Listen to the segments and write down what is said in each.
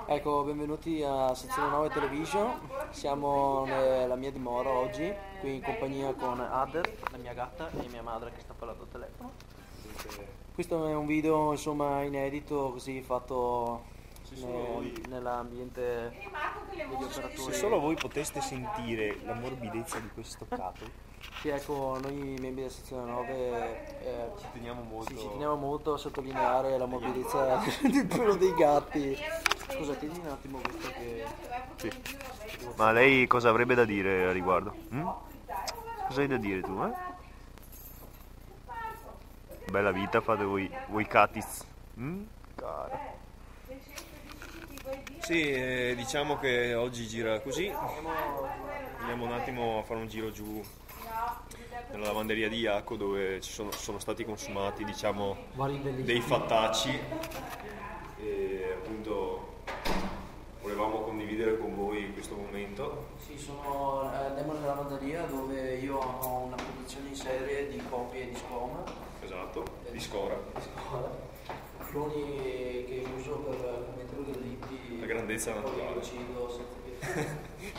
Ecco, benvenuti a Sezione 9 Television. Siamo nella mia dimora oggi, qui in compagnia con Ader, la mia gatta, e mia madre che sta parlando al telefono. Questo è un video insomma inedito, così fatto nell'ambiente degli Se operatori. solo voi poteste sentire la morbidezza di questo capo. Sì, ecco, noi membri della sezione 9 Ci teniamo molto. ci teniamo molto a sottolineare la morbidezza del pelo dei gatti. Scusa, chiedi un attimo questo che... Sì. Ma lei cosa avrebbe da dire a riguardo? Cosa hai da dire tu, eh? Bella vita fate voi catis. Cara. Sì, diciamo che oggi gira così. Andiamo un attimo a fare un giro giù nella lavanderia di Jaco, dove sono stati consumati, diciamo, dei fattacci, e appunto volevamo condividere con voi questo momento. Sì, andiamo nella lavanderia dove io ho una produzione in serie di copie di Scom. Esatto, di Scora. Cloni che uso per commettere delitti. La grandezza naturale. Uccido senza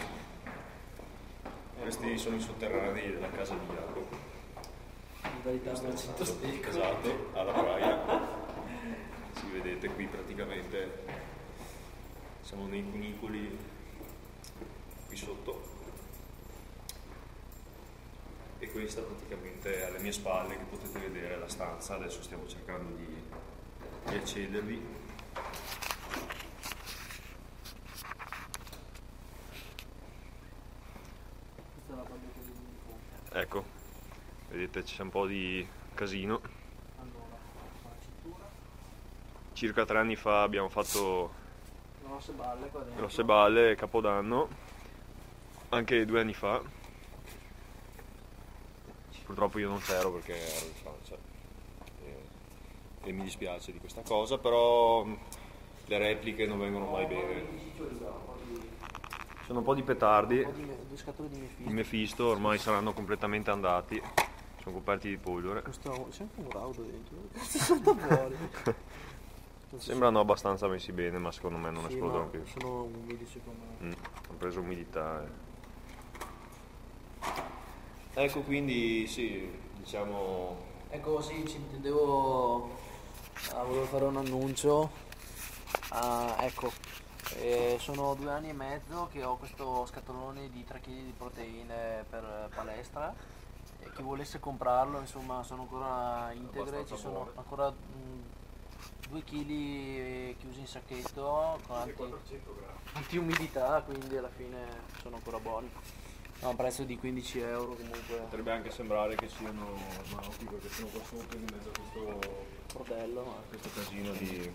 Questi sono i sotterranei della casa di Jaco. in verità sono un stecco. Esatto, alla praia. Si vedete qui praticamente siamo nei cunicoli qui sotto, e questa praticamente alle mie spalle, che potete vedere, è la stanza. Adesso stiamo cercando di accedervi. Questa è la parte che mi conta. Ecco, vedete c'è un po' di casino. Allora, la cintura, Circa 3 anni fa abbiamo fatto grosse balle qua dentro. grosse balle, Capodanno, anche 2 anni fa. Purtroppo io non c'ero perché ero in Francia, e mi dispiace di questa cosa, però le repliche non vengono mai bene. Sono un po' di petardi, Due scatole di il Mefisto ormai saranno completamente andati, sono coperti di polvere. Questo c'è anche un raudo dentro. Cazzo salta fuori. Sembrano abbastanza messi bene, ma secondo me non Sì, esplodono ma più. sono umidi secondo me. Ho preso umidità. Ecco, quindi sì, diciamo. Ecco, sì, volevo fare un annuncio. Ecco, sono 2 anni e mezzo che ho questo scatolone di 3 kg di proteine per palestra, e chi volesse comprarlo, insomma, sono ancora integre, Abbastanza ci sono buone. ancora 2 kg chiusi in sacchetto con 400 grammi. anti-umidità, quindi alla fine sono ancora buoni. A un prezzo di 15 euro comunque. Potrebbe anche sembrare che siano armauti, perché sono qua sotto in mezzo a Bordello, questo casino di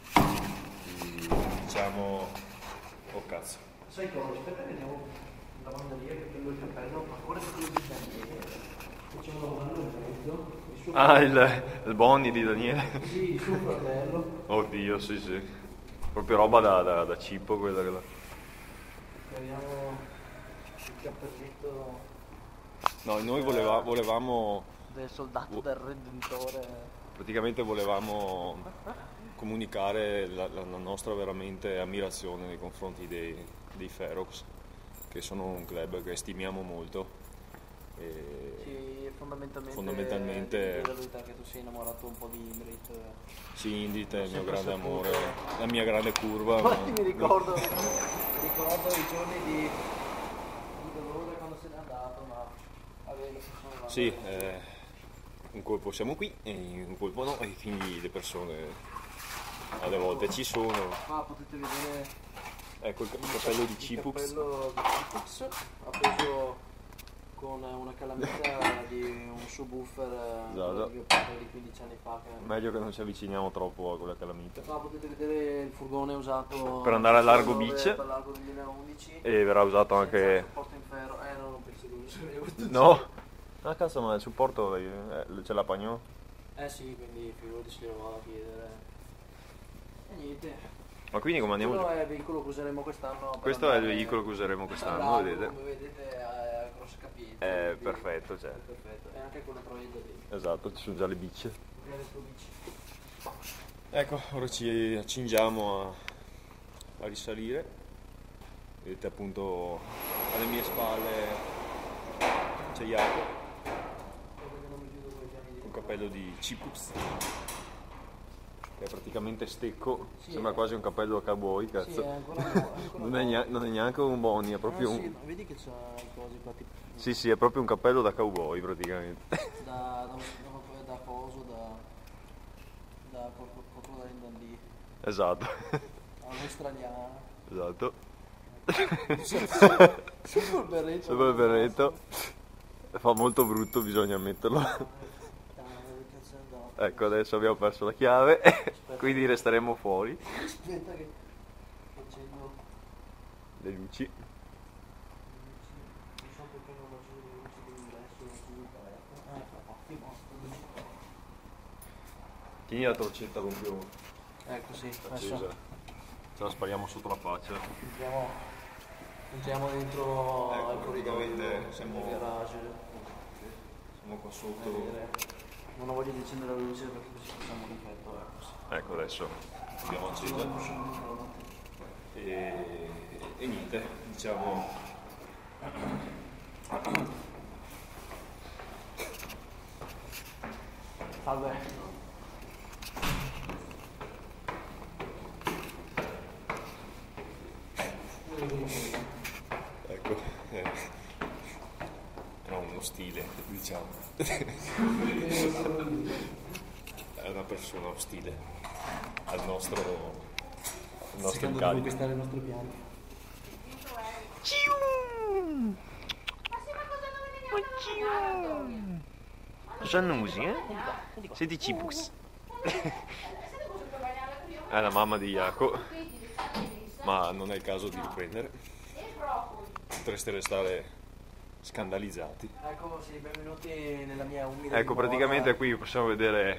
diciamo. Oh cazzo. sai cosa? Aspetta che andiamo in lavanderia, che prendo il cappello, ma ancora quello di Daniele. Facciamo lavarlo in mezzo. Ah, il Bonnie di Daniele. Sì, il suo fratello. Oddio, sì, sì. Proprio roba da cippo quella che là. Abbiamo il cappelletto No, noi volevamo del soldato del Redentore. praticamente volevamo comunicare la nostra veramente ammirazione nei confronti dei Ferox, che sono un club che stimiamo molto. E Sì, fondamentalmente devi dire la verità che tu sei innamorato un po' di Ingrid. sì, Indit è il mio Sempre grande saputo. amore, la mia grande curva. Infatti mi ricordo i giorni di dolore quando se n'è andato, ma vabbè, sono Sì, un colpo siamo qui e un colpo no, e quindi le persone alle volte ci sono. qua potete vedere Ecco il cappello di il Cipux. cappello di Cipux appeso con una calamita di un subwoofer Esatto. che ho comprato di 15 anni fa. Meglio che non ci avviciniamo troppo a quella calamita. Qua potete vedere il furgone usato Per andare al Largo dove- Beach. per Largo 2011. E verrà usato Senza anche. supporto in ferro. No, non penso che useremo questo. No? Ah cazzo, ma il supporto c'è la Pagno? Sì, quindi figurati se lo vado a chiedere. E niente. Ma quindi come andiamo Quello giù? è il veicolo che useremo quest'anno. per Questo è il andare veicolo che useremo quest'anno, al lago, vedete? Come vedete ha grosse capienze. quindi- Perfetto, cioè. Perfetto. E anche con la proietta dentro. Esatto, ci sono già le bicce. Magari il tuo bici. Ecco, ora ci accingiamo a risalire. Vedete appunto alle mie spalle c'è Jaco con cappello di Cipux, che è praticamente stecco, sembra quasi un cappello da cowboy, cazzo. Sì, è ancora non è neanche un boni, è proprio sì, un... vedi che c'ha i cosi qua tipo Sì, è proprio un cappello da cowboy praticamente. da coso, da proprio da Indandì, Esatto. all'australiana. Esatto. Sopra il berretto. Sopra il berretto. Fa molto brutto, bisogna ammetterlo. Ecco, adesso abbiamo perso la chiave, quindi resteremo fuori. Aspetta che accendo Le luci. non so perché non ho acceso le luci dell'ingresso ottimo. Tieni la torcetta proprio Ecco sì, accesa. adesso Ce la spariamo sotto la faccia. entriamo dentro Ecco, al praticamente corridoio, siamo- nel garage. Siamo qua sotto. Non ho voglia di accendere la luce perché così facciamo un effetto, ecco sì. Ecco, adesso abbiamo acceso. E niente, diciamo... Salve. Ecco, ha uno stile, diciamo. È una persona ostile al nostro Cercando di incarico. conquistare il nostro piano. Cosa annusi, eh? Senti Cipux. È la mamma di Jaco, ma non è il caso di riprendere. Potreste restare scandalizzati. Ecco, sì, benvenuti nella mia umile Ecco, dimora. praticamente qui possiamo vedere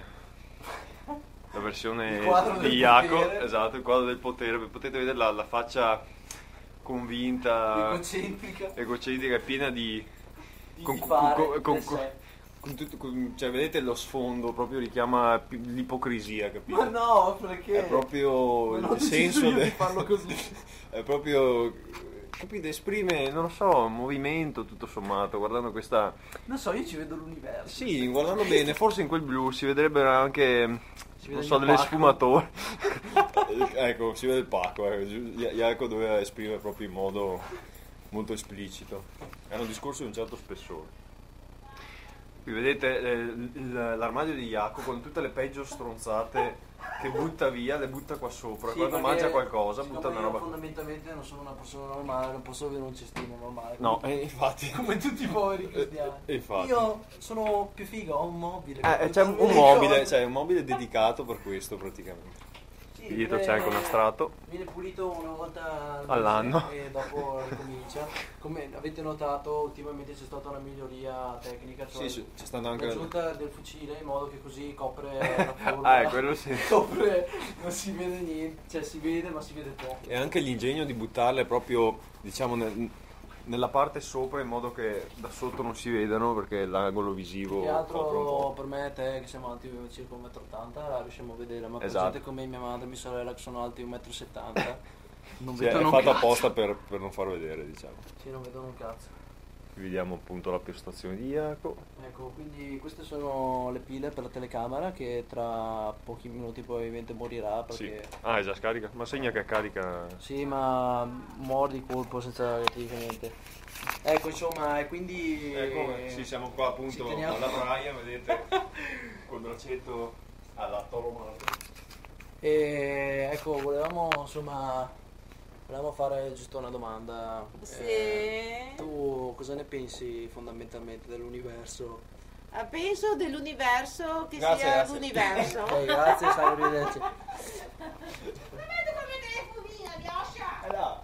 la versione Il quadro di del Jaco, potere. esatto, il quadro del potere. Potete vedere la faccia convinta, egocentrica e piena di... con- tifare con- per sé. cioè, vedete lo sfondo, proprio richiama l'ipocrisia, capito? Ma no, perché? È proprio Non ho il deciso senso io di farlo così. è proprio, capite, esprime, non lo so, un movimento tutto sommato, guardando questa... Non so, io ci vedo l'universo. Sì, guardando bene, forse in quel blu si vedrebbero anche, Si vede non il so, mio delle pacco. sfumature. Ecco, si vede il pacco, Jaco doveva esprimere proprio in modo molto esplicito. È un discorso di un certo spessore. Qui vedete l'armadio di Jaco con tutte le peggio stronzate che butta via, le butta qua sopra. Sì, Quando perché mangia qualcosa siccome butta una io roba. fondamentalmente non sono una persona normale, non posso avere un cestino normale. No, come, infatti. come tutti i poveri cristiani. Infatti. Io sono più figo, ho un mobile. C'è un mobile dedicato per questo praticamente. Sì, Qui dietro c'è anche un strato. Viene pulito una volta All'anno. e dopo ricomincia. Come avete notato, ultimamente c'è stata una miglioria tecnica, cioè Sì, c'è stato anche... l'aggiunta del fucile in modo che così copre la forma. Quello sì. Copre, non si vede niente, cioè si vede ma si vede poco. E anche l'ingegno di buttarle proprio, diciamo, nella parte sopra in modo che da sotto non si vedano, perché l'angolo visivo Più che copre un altro po'. per me e te che siamo alti circa 1,80 m riusciamo a vedere, ma per Esatto. gente come mia madre e mia sorella che sono alti 1,70 m non Sì, è vedono un fatto cazzo. apposta per non far vedere, diciamo. Sì, non vedono un cazzo. Qui vediamo appunto la postazione di Jaco. Ecco, quindi queste sono le pile per la telecamera che tra pochi minuti probabilmente morirà Sì. perché... Ah, è già scarica? Ma segna che carica. Sì, ma muore di colpo senza praticamente. Ecco, insomma, e quindi... Sì, siamo qua appunto ci teniamo- alla braia, vedete, col braccetto alla toromato. E ecco, volevamo fare giusto una domanda. Sì. Tu cosa ne pensi fondamentalmente dell'universo? Penso dell'universo che Grazie, sia grazie. l'universo. Ok, grazie, salve, arrivederci. Vedo come telefonina, Bioscia. Là.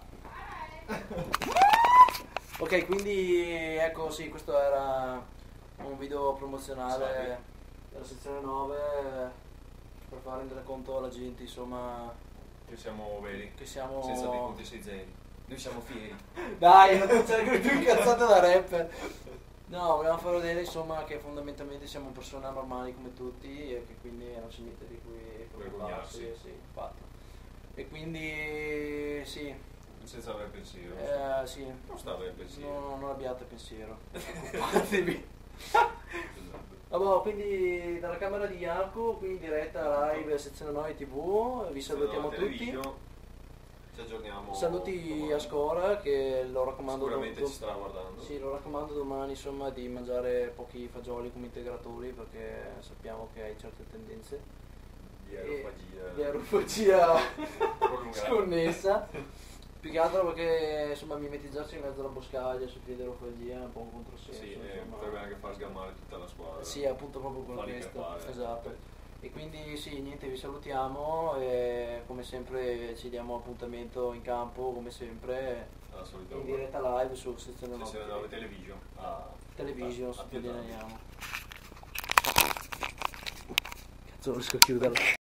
Ok, quindi ecco, sì, questo era un video promozionale della sezione 9 per far rendere conto alla gente, insomma, Che siamo veri, che siamo... senza dei conti 6 zeri. Noi siamo fieri. Dai, non cerco più incazzate da rapper. No, volevamo far vedere insomma che fondamentalmente siamo persone normali come tutti e che quindi non c'è niente di cui preoccuparsi. Vergognarsi. Sì, infatti. E quindi sì. Senza avere pensiero. Sì. Non sta avere pensiero. No, non abbiate pensiero. Preoccupatevi. Vabbè, quindi dalla camera di Jaco, qui in diretta live sezione 9 TV, vi salutiamo tutti. Ci aggiorniamo. Saluti domani. a Scora che lo raccomando. Sicuramente ci starà guardando. Sì, lo raccomando domani insomma di mangiare pochi fagioli come integratori perché sappiamo che hai certe tendenze Di aerofagia. di aerofagia Prolungata. sconnessa. Più che altro perché insomma mimetizzarsi in mezzo alla boscaglia su di aerofagia è un po' un controsenso. Sì, insomma. potrebbe anche far sgamare tutta la squadra. Sì, appunto proprio per Farli questo. crepare. Esatto. E quindi sì, niente, vi salutiamo e come sempre ci diamo appuntamento in campo, come sempre, Alla solita in ora. diretta live su sezione 9 Sezione 9 Television. Television, a Pietrangelo. sottolineiamo. Cazzo, non riesco a chiuderla.